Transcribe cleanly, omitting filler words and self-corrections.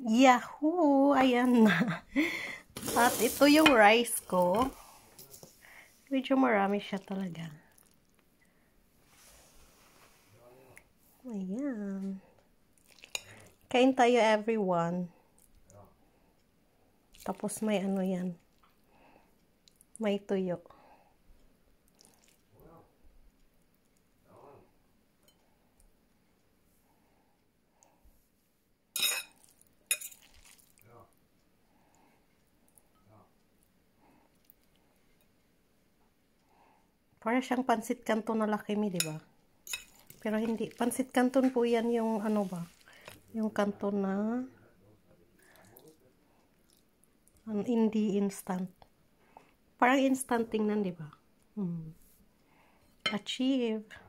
Yahoo! Ayan na. At ito yung rice ko. Medyo marami siya talaga. Ayan. Kain tayo everyone. Tapos may ano yan. May tuyo. Para siyang pansit canton na Lakimi, di ba? Pero hindi. Pansit canton po yan yung ano ba? Yung canton na hindi instant. Parang instant tingnan, di ba? Achieve.